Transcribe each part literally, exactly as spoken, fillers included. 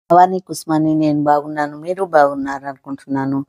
భవానీ కుస్మాని నేను బాగున్నాను. మీరు బాగున్నారనుకుంటున్నాను.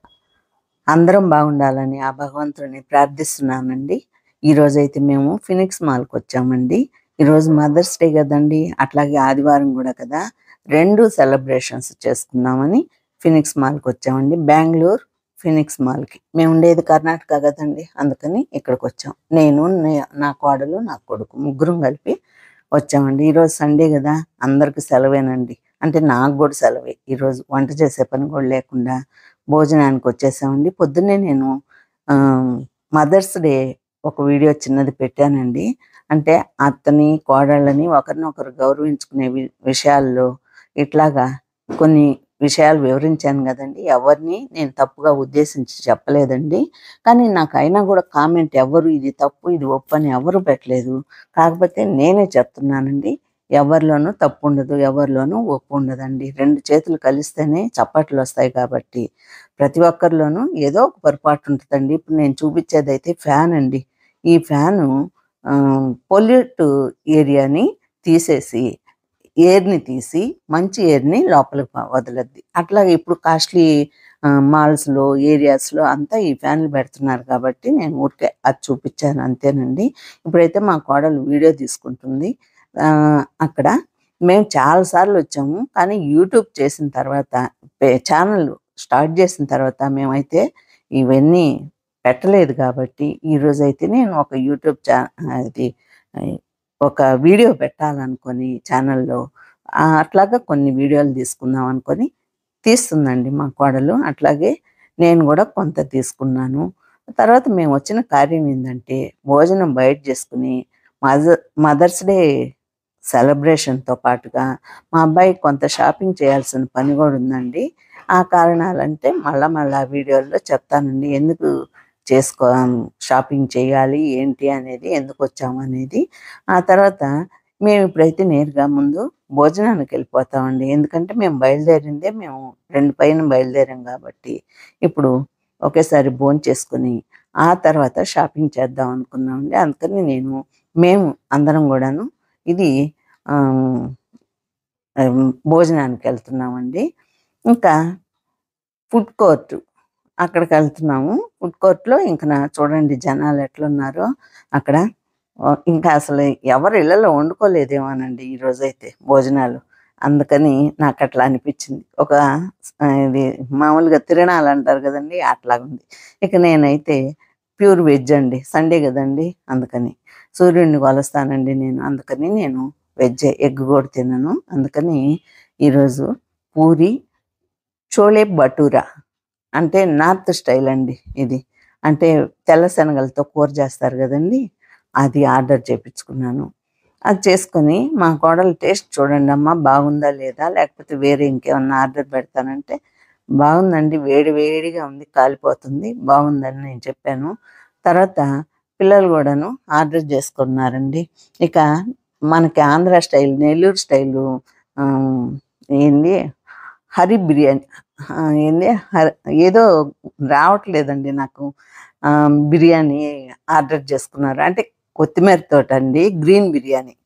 అందరం బాగుండాలని ఆ భగవంతుడిని ప్రార్థిస్తున్నానండి. ఈరోజైతే మేము ఫినిక్స్ మాల్‌కొచ్చామండి. ఈరోజు మదర్స్ డే గదండీ! అట్లాగే ఆదివారం గూడా కదా! రెండు సెలబ్రేషన్స్ చేసుకుందామని ఫినిక్స్ మాల్‌కొచ్చామండి. బెంగుళూరు ఫినిక్స్ మాల్‌కి. మేముండేది కర్ణాటక గదండీ! అందుకని ఇక్కడికొచ్చాం. నేను, నే నా కోడలు, నా కొడుకు ముగ్గురం కలిపి వచ్చామండి. ఈరోజు సండే గదా! అందరికి సెలవేనండి. అంటే నాకు గూడా సెలవే. ఈరోజు వంట చేసే పని గూడా లేకుండా భోజనానికి వచ్చేసామండి. పొద్దున్నే నేను ఆహ్, మదర్స్ డే ఒక వీడియో చిన్నది పెట్టానండి. అంటే అత్తని, కోడళ్ళని ఒకరినొకరు గౌరవించుకునే వి విషయాల్లో ఇట్లాగా కొన్ని విషయాలు వివరించాను గదండీ! ఎవరిని నేను తప్పుగా ఉద్దేశించి చెప్పలేదండి. కానీ నాకైనా గూడా కామెంట్ ఎవ్వరు ఇది తప్పు, ఇది ఒప్పు అని ఎవరు పెట్టలేదు. కాకపోతే నేనే చెప్తున్నానండి. ఎవరిలోనూ తప్పుండదు. ఎవరిలోనూ ఒప్పుండదండి. రెండు చేతులు కలిస్తేనే చప్పట్లొస్తాయి కాబట్టి, ప్రతి ఒక్కరిలోనూ ఏదో ఒక పొరపాటు ఉంటదండి. ఇప్పుడు నేను చూపిచ్చేదైతే ఫ్యాన్ అండి. ఈ ఫ్యాను ఆహ్, పొల్యూట్ ఏరియాని తీసేసి, ఎయిర్‌ని తీసి, మంచి ఎయిర్‌ని లోపలికి ప వదలద్ది. అట్లాగే ఇప్పుడు కాస్ట్‌లీ ఆహ్, మాల్స్‌లో, ఏరియాస్‌లో అంతా ఈ ఫ్యాన్‌లు పెడుతున్నారు కాబట్టి, నేను ఊరికే అది చూపిచ్చాను అంతేనండి. ఇప్పుడైతే మా కోడలు వీడియో తీసుకుంటుంది. ఆహ్, అక్కడ మేము చాలా సార్లొచ్చాము. కానీ యూట్యూబ్ చేసిన తర్వాత పె ఛానల్ స్టార్ట్ చేసిన తర్వాత మేమైతే ఇవన్నీ పెట్టలేదు కాబట్టి, ఈరోజైతే నేను ఒక యూట్యూబ్ ఛా అది ఆహ్, ఒక వీడియో పెట్టాలనుకోని ఛానల్‌లో ఆహ్, అట్లాగా కొన్ని వీడియోలు తీసుకుందాం అనుకోని తీస్తుందండి మా కోడలు. అట్లాగే నేను గూడా కొంత తీసుకున్నాను. తర్వాత మేమొచ్చిన కార్యం ఏందంటే, భోజనం బయట చేసుకొని మజ మదర్స్ డే సెలబ్రేషన్‌తో పాటుగా మా అబ్బాయికి కొంత షాపింగ్ చేయాల్సిన పని గూడా ఉందండి. ఆ కారణాలంటే మళ్ళా మళ్ళా వీడియోల్లో చెప్తానండి. ఎందుకు చేసుకో షాపింగ్ చేయాలి, ఏంటి అనేది, ఎందుకొచ్చామనేది. ఆ తర్వాత మేమిప్పుడైతే నేరుగా ముందు భోజనానికెళ్ళిపోతామండి. ఎందుకంటే మేము బయలుదేరిందే మేము రెండు పైన బయలుదేరాం గాబట్టి, ఇప్పుడు ఒకేసారి భోంచేసుకొని, ఆ తర్వాత షాపింగ్ చేద్దాం అనుకున్నామండి. అందుకని నేను మేము అందరం గూడాను ఇది ఆహ్, హ్మ్, భోజనానికెళ్తున్నామండి. ఇంకా ఫుడ్ కోర్ట్ అక్కడికెళ్తున్నాము. ఫుడ్ కోర్ట్‌లో ఇంక నా చూడండి జనాలు ఎట్లున్నారో అక్కడ. ఆహ్, ఇంకా అసలు ఎవరు ఇళ్ళలో వండుకోలేదేమోనండి ఈరోజైతే భోజనాలు. అందుకని నాకట్లా అనిపిచ్చింది. ఒక ఆహ్, ఇది మామూలుగా తిరణాలంటారు గదండీ! అట్లాగుంది. ఇక నేనైతే ప్యూర్ వెజ్ అండి. సండే గదండీ! అందుకని. సూర్యుడిని కొలుస్తానండి నేను. అందుకని నేను వెజ్జే. ఎగ్ గూడా తినను. అందుకని ఈరోజు పూరి, చోలే భటూరా అంటే నార్త్ స్టైల్ అండి ఇది. అంటే తెల్ల శనగలతో కూర చేస్తారు గదండీ! అది ఆర్డర్ చేపించుకున్నాను. అది చేసుకొని మా కోడలు టేస్ట్ చూడండమ్మా బాగుందా లేదా? లేకపోతే వేరే ఇంకేమన్నా ఆర్డర్ పెడతానంటే, బాగుందండి వేడి వేడిగా ఉంది కాలిపోతుంది. బాగుందని నేను చెప్పాను. తర్వాత పిల్లలు గూడాను ఆర్డర్ చేసుకున్నారండి. ఇక మనకి ఆంధ్ర స్టైల్, నెల్లూరు స్టైలు ఆహ్, ఏంది హరి బిర్యానీ. ఆ! ఏంది హర్ ఏదో రావట్లేదండి నాకు. ఆహ్, బిర్యానీ ఆర్డర్ చేసుకున్నారు. అంటే కొత్తిమీరతోటండి గ్రీన్ బిర్యానీ.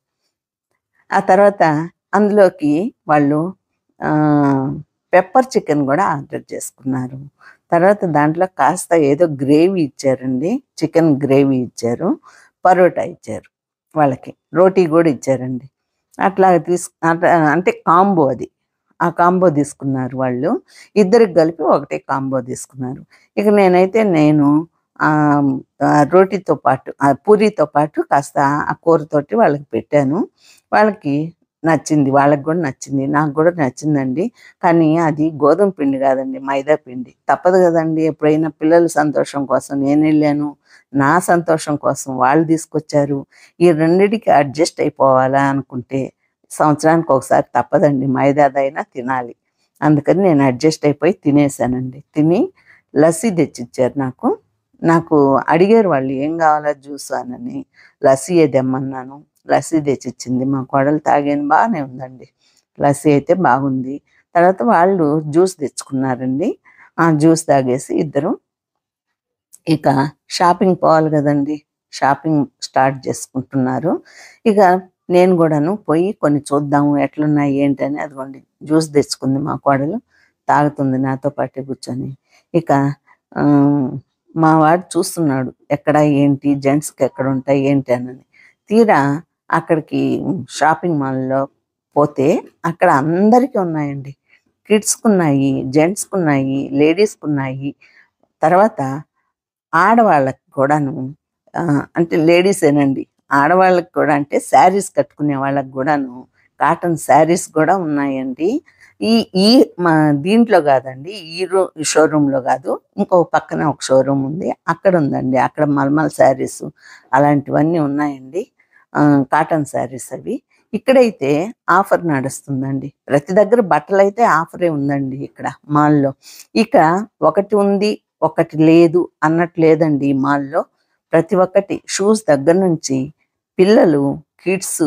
ఆ తర్వాత అందులోకి వాళ్ళు ఆహ్, పెప్పర్ చికెన్ గూడా ఆర్డర్ చేసుకున్నారు. తర్వాత దాంట్లో కాస్త ఏదో గ్రేవీ ఇచ్చారండి. చికెన్ గ్రేవీ ఇచ్చారు. పరోటా ఇచ్చారు వాళ్ళకి. రోటీ గూడా ఇచ్చారండి. అట్లా తీస్ అట్లా అంటే కాంబో అది. ఆ కాంబో తీసుకున్నారు వాళ్ళు. ఇద్దరికి కలిపి ఒకటే కాంబో తీసుకున్నారు. ఇక నేనైతే నేను ఆహ్, ఆహ్, రోటీతో పాటు ఆహ్, పూరీతో పాటు కాస్త ఆ కూరతోటి వాళ్ళకి పెట్టాను. వాళ్ళకి నచ్చింది. వాళ్ళకి గూడా నచ్చింది. నాకు గూడా నచ్చిందండి. కానీ అది గోధుమ పిండి గాదండి. మైదా పిండి. తప్పదు గదండీ! ఎప్పుడైనా పిల్లల సంతోషం కోసం నేనెళ్ళాను. నా సంతోషం కోసం వాళ్ళు తీసుకొచ్చారు. ఈ రెండిటికి అడ్జస్ట్ అయిపోవాలా అనుకుంటే సంవత్సరానికి ఒకసారి తప్పదండి. మైదాదైనా తినాలి. అందుకని నేను అడ్జస్ట్ అయిపోయి తినేసానండి. తిని లస్సీ తెచ్చిచ్చారు నాకు. నాకు అడిగారు వాళ్ళు ఏం కావాలా జ్యూస్ అనని. లస్సీయే తెమ్మన్నాను. లస్సీ తెచ్చిచ్చింది. మా కోడలు తాగాను బానే ఉందండి. లస్సీ అయితే బాగుంది. తర్వాత వాళ్ళు జ్యూస్ తెచ్చుకున్నారండి. ఆ జ్యూస్ తాగేసి ఇద్దరం ఇక షాపింగ్ పోవాలి గదండీ! షాపింగ్ స్టార్ట్ చేసుకుంటున్నారు. ఇక నేను కూడాను పోయి కొన్ని చూద్దాము ఎట్లున్నాయి ఏంటి అని. అదిగోండి జ్యూస్ తెచ్చుకుంది మా కోడలు, తాగుతుంది నాతో పాటే కూర్చొని. ఇక మా వాడు చూస్తున్నాడు ఎక్కడ ఏంటి, జెంట్స్కి ఎక్కడ ఉంటాయి ఏంటి అని. తీరా అక్కడికి షాపింగ్ మాల్లో పోతే అక్కడ అందరికీ ఉన్నాయండి. కిడ్స్కి ఉన్నాయి, జెంట్స్కి ఉన్నాయి, లేడీస్కి ఉన్నాయి. తర్వాత ఆడవాళ్ళకి కూడాను, అంటే లేడీసేనండి, ఆడవాళ్ళకి కూడా అంటే శారీస్ కట్టుకునే వాళ్ళకి కూడాను కాటన్ శారీస్ కూడా ఉన్నాయండి. ఈ ఈ మా దీంట్లో కాదండి, ఈ రూ షోరూంలో కాదు, ఇంకో పక్కన ఒక షోరూమ్ ఉంది, అక్కడ ఉందండి. అక్కడ మల్మల్ శారీస్ అలాంటివన్నీ ఉన్నాయండి, కాటన్ శారీస్ అవి. ఇక్కడైతే ఆఫర్ నడుస్తుందండి. ప్రతి దగ్గర బట్టలు అయితే ఆఫరే ఉందండి ఇక్కడ మాల్లో. ఇక ఒకటి ఉంది ఒకటి లేదు అన్నట్టు లేదండి ఈ మాల్లో. ప్రతి ఒక్కటి షూస్ దగ్గర నుంచి పిల్లలు కిడ్స్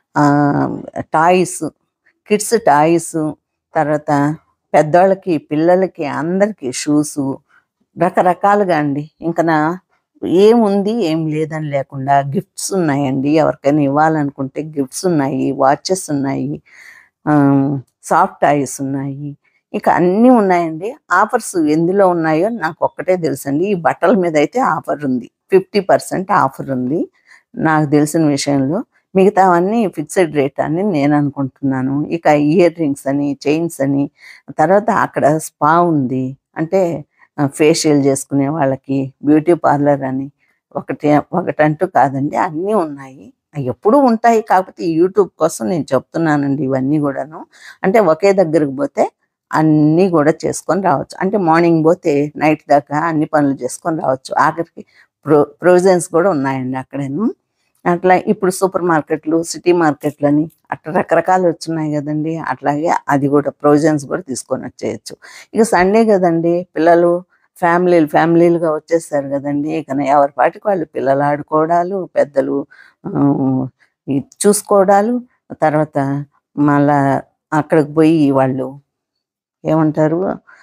టాయ్స్, కిడ్స్ టాయ్స్, తర్వాత పెద్దవాళ్ళకి పిల్లలకి అందరికీ షూసు రకరకాలుగా అండి. ఇంకా నా ఏముంది ఏం లేదని లేకుండా గిఫ్ట్స్ ఉన్నాయండి. ఎవరికైనా ఇవ్వాలనుకుంటే గిఫ్ట్స్ ఉన్నాయి, వాచెస్ ఉన్నాయి, సాఫ్ట్ టాయ్స్ ఉన్నాయి, ఇక అన్నీ ఉన్నాయండి. ఆఫర్స్ ఎందులో ఉన్నాయో నాకు ఒక్కటే తెలుసండి, ఈ బట్టల మీద అయితే ఆఫర్ ఉంది, ఫిఫ్టీ పర్సెంట్ ఆఫర్ ఉంది నాకు తెలిసిన విషయంలో. మిగతావన్నీ ఫిక్స్డ్ రేట్ అని నేను అనుకుంటున్నాను. ఇక ఇయర్ రింగ్స్ అని, చైన్స్ అని, తర్వాత అక్కడ స్పా ఉంది, అంటే ఫేషియల్ చేసుకునే వాళ్ళకి, బ్యూటీ పార్లర్ అని, ఒకటి ఒకటంటూ కాదండి, అన్నీ ఉన్నాయి. ఎప్పుడూ ఉంటాయి, కాకపోతే యూట్యూబ్ కోసం నేను చెప్తున్నానండి ఇవన్నీ కూడాను. అంటే ఒకే దగ్గరకు పోతే అన్నీ కూడా చేసుకొని రావచ్చు. అంటే మార్నింగ్ పోతే నైట్ దాకా అన్ని పనులు చేసుకొని రావచ్చు. ఆఖరికి ప్రో ప్రొవిజన్స్ కూడా ఉన్నాయండి అక్కడేను. అట్లా ఇప్పుడు సూపర్ మార్కెట్లు, సిటీ మార్కెట్లు అని అట్లా రకరకాలు వచ్చున్నాయి కదండి. అట్లాగే అది కూడా ప్రొవిజన్స్ కూడా తీసుకొని వచ్చేయచ్చు. ఇక సండే కదండి, పిల్లలు ఫ్యామిలీలు ఫ్యామిలీలుగా వచ్చేస్తారు కదండి. ఇక ఎవరి పాటికి వాళ్ళు పిల్లలు ఆడుకోవడాలు, పెద్దలు చూసుకోవడాలు, తర్వాత మళ్ళా అక్కడికి పోయి వాళ్ళు ఏమంటారు,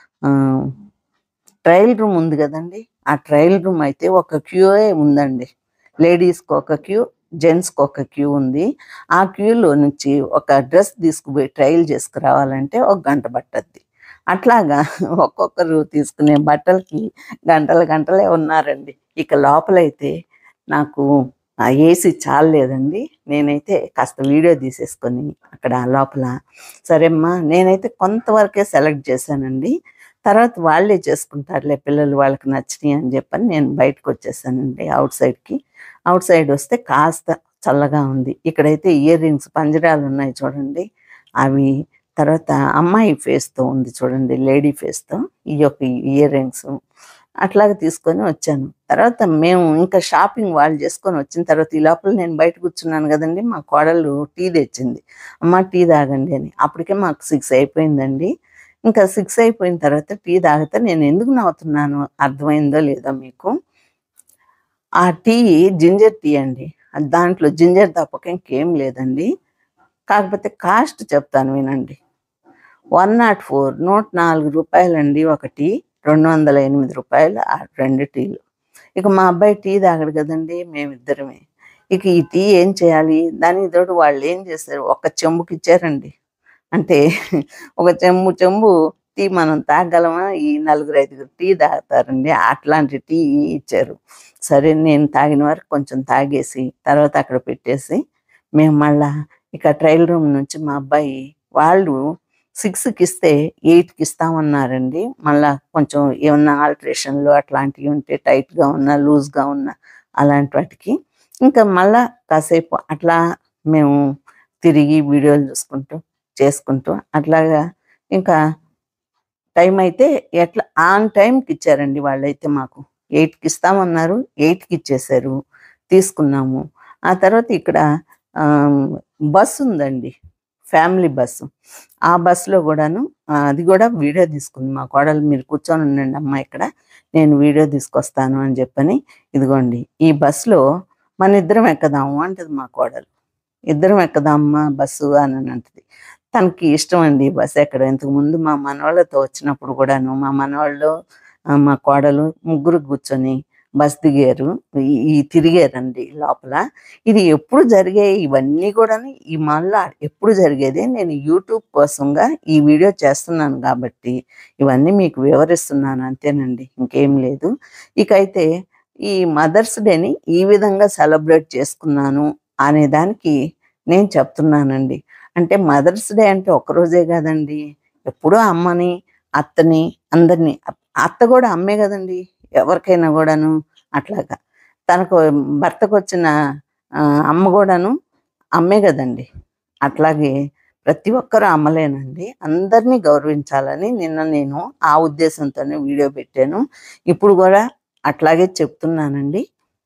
ట్రయల్ రూమ్ ఉంది కదండి. ఆ ట్రయల్ రూమ్ అయితే ఒక క్యూఏ ఉందండి. లేడీస్కి ఒక క్యూ, జెంట్స్కి ఒక క్యూ ఉంది. ఆ క్యూలో నుంచి ఒక డ్రెస్ తీసుకుపోయి ట్రయల్ చేసుకురావాలంటే ఒక గంట పట్టద్ది. అట్లాగా ఒక్కొక్కరు తీసుకునే బట్టలకి గంటల గంటలే ఉన్నారండి. ఇక లోపలైతే నాకు ఆ ఏసీ చాలలేదండి. నేనైతే కాస్త వీడియో తీసేసుకొని అక్కడ లోపల, సరేమ్మా నేనైతే కొంతవరకే సెలెక్ట్ చేశానండి, తర్వాత వాళ్ళే చేసుకుంటారులే పిల్లలు వాళ్ళకి నచ్చినాయి అని చెప్పని నేను బయటకు వచ్చేసానండి అవుట్ సైడ్కి. అవుట్ సైడ్ వస్తే కాస్త చల్లగా ఉంది. ఇక్కడైతే ఇయర్ రింగ్స్ పంజరాలు ఉన్నాయి చూడండి, అవి, తర్వాత అమ్మాయి ఫేస్తో ఉంది చూడండి, లేడీ ఫేస్తో, ఈ యొక్క ఇయర్ రింగ్స్ అట్లాగే తీసుకొని వచ్చాను. తర్వాత మేము ఇంకా షాపింగ్ వాళ్ళు చేసుకొని వచ్చిన తర్వాత ఈ లోపల నేను బయట కూర్చున్నాను కదండి, మా కోడలు టీ తెచ్చింది. అమ్మ టీ తాగండి అని. అప్పటికే మాకు సిక్స్ అయిపోయిందండి. ఇంకా సిక్స్ అయిపోయిన తర్వాత టీ తాగితే నేను ఎందుకు నవ్వుతున్నాను అర్థమైందో లేదో మీకు. ఆ టీ జింజర్ టీ అండి, దాంట్లో జింజర్ తప్పక ఇంకేం లేదండి. కాకపోతే కాస్ట్ చెప్తాను వినండి. వన్ నాట్ ఫోర్ నూట నాలుగు రూపాయలండి ఒక టీ, రెండు వందల ఎనిమిది రూపాయలు ఆ రెండు టీలు. ఇక మా అబ్బాయి టీ తాగడు కదండి, మేమిద్దరమే. ఇక ఈ టీ ఏం చేయాలి, దానికి తోడు వాళ్ళు ఏం చేశారు, ఒక చెంబుకి ఇచ్చారండి. అంటే ఒక చెంబు చెంబు టీ మనం తాగలమా, ఈ నలుగురు ఐదుగురు టీ తాగుతారండి, అట్లాంటి టీ ఇచ్చారు. సరే నేను తాగిన వరకు కొంచెం తాగేసి తర్వాత అక్కడ పెట్టేసి మేము మళ్ళా ఇక ట్రయల్ రూమ్ నుంచి మా అబ్బాయి, వాళ్ళు సిక్స్కి ఇస్తే ఎయిట్కి ఇస్తామన్నారండి. మళ్ళీ కొంచెం ఏమన్నా ఆల్ట్రేషన్లు అట్లాంటివి ఉంటే, టైట్గా ఉన్నా లూజ్గా ఉన్నా అలాంటి వాటికి ఇంకా మళ్ళా కాసేపు అట్లా మేము తిరిగి వీడియోలు చూసుకుంటూ చేసుకుంటూ అట్లాగా ఇంకా టైం అయితే ఎట్లా ఆన్ టైంకి ఇచ్చారండి వాళ్ళైతే. మాకు ఎయిట్కి ఇస్తామన్నారు, ఎయిట్కి ఇచ్చేసారు, తీసుకున్నాము. ఆ తర్వాత ఇక్కడ బస్సు ఉందండి, ఫ్యామిలీ బస్సు. ఆ బస్సులో కూడాను అది కూడా వీడియో తీసుకుంది మా కోడలు, మీరు కూర్చొని ఉండండి అమ్మ ఇక్కడ, నేను వీడియో తీసుకొస్తాను అని చెప్పని. ఇదిగోండి ఈ బస్సులో మన ఇద్దరం ఎక్కదాము అంటది మా కోడలు. ఇద్దరం ఎక్కదామ్మా బస్సు అని అంటది. తనకి ఇష్టం అండి బస్సు ఎక్కడం. ఇంతకుముందు మా మనవాళ్ళతో వచ్చినప్పుడు కూడాను మా మనవాళ్ళు, మా కోడలు ముగ్గురు కూర్చొని బస్ దిగారు. ఈ ఈ తిరిగారండి లోపల. ఇది ఎప్పుడు జరిగాయి ఇవన్నీ కూడాను ఈ మాల్‌లో ఎప్పుడు జరిగేదే. నేను యూట్యూబ్ కోసంగా ఈ వీడియో చేస్తున్నాను కాబట్టి ఇవన్నీ మీకు వివరిస్తున్నాను అంతేనండి. ఇంకేం లేదు. ఇకైతే ఈ మదర్స్ డేని ఈ విధంగా సెలబ్రేట్ చేసుకున్నాను అనే దానికి నేను చెప్తున్నానండి. అంటే మదర్స్ డే అంటే ఒక్కరోజే కాదండి. ఎప్పుడూ అమ్మని, అత్తని అందరిని అత్త కూడా అమ్మే కదండీ! ఎవరికైనా గూడాను అట్లాగా. తనకు భర్తకొచ్చిన ఆహ్, అమ్మ గూడాను అమ్మే గదండీ! అట్లాగే ప్రతి ఒక్కరు అమ్మలేనండి. అందరిని గౌరవించాలని నిన్న నేను ఆ ఉద్దేశంతోనే వీడియో పెట్టాను. ఇప్పుడు గూడా అట్లాగే చెప్తున్నానండి.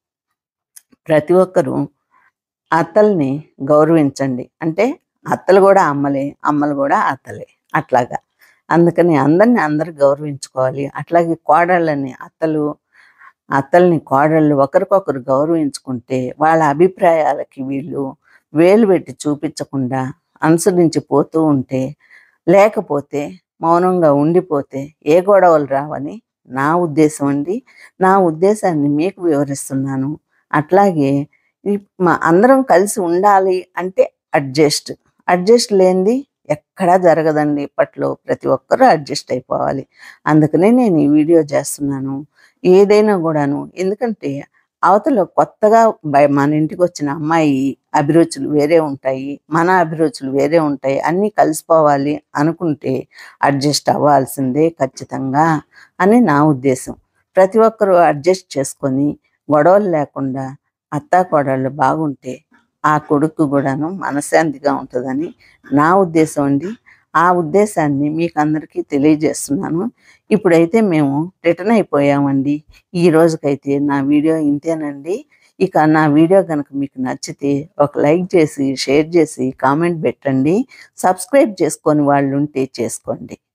ప్రతి ఒక్కరు అత్తల్ని గౌరవించండి. అంటే అత్తలు గూడా అమ్మలే, అమ్మలు గూడా అత్తలే అట్లాగా. అందుకని అందరిని అందరూ గౌరవించుకోవాలి. అట్లాగే కోడళ్ళని అత్తలు అత్తల్ని కోడళ్ళు ఒకరికొకరు గౌరవించుకుంటే వాళ్ళ అభిప్రాయాలకి వీళ్ళు వేలు పెట్టి చూపించకుండా అనుసరించి పోతూ ఉంటే, లేకపోతే మౌనంగా ఉండిపోతే ఏ గొడవలు రావని నా ఉద్దేశం అండి. నా ఉద్దేశాన్ని మీకు వివరిస్తున్నాను. అట్లాగే ఈ మ అందరం కలిసి ఉండాలి అంటే అడ్జస్ట్. అడ్జస్ట్ లేనిది ఎక్కడా జరగదండి ఇప్పట్లో. ప్రతి ఒక్కరూ అడ్జస్ట్ అయిపోవాలి. అందుకనే నేను ఈ వీడియో చేస్తున్నాను. ఏదైనా గూడాను ఎందుకంటే అవతల కొత్తగా బై మన ఇంటికొచ్చిన అమ్మాయి అభిరుచులు వేరే ఉంటాయి. మన అభిరుచులు వేరే ఉంటాయి. అన్నీ కలిసిపోవాలి అనుకుంటే అడ్జస్ట్ అవ్వాల్సిందే ఖచ్చితంగా అని నా ఉద్దేశం. ప్రతి ఒక్కరు అడ్జస్ట్ చేసుకొని గొడవలు లేకుండా అత్తాకోడళ్ళు బాగుంటే ఆ కొడుకు గూడాను మనశ్శాంతిగా ఉంటదని నా ఉద్దేశం అండి. ఆ ఉద్దేశాన్ని మీకందరికీ తెలియజేస్తున్నాను. ఇప్పుడైతే మేము రిటర్న్ అయిపోయామండి. ఈ రోజుకైతే నా వీడియో ఇంతేనండి. ఇక నా వీడియో గనుక మీకు నచ్చితే ఒక లైక్ చేసి, షేర్ చేసి, కామెంట్ పెట్టండి. సబ్స్క్రైబ్ చేసుకోని వాళ్ళుంటే చేసుకోండి.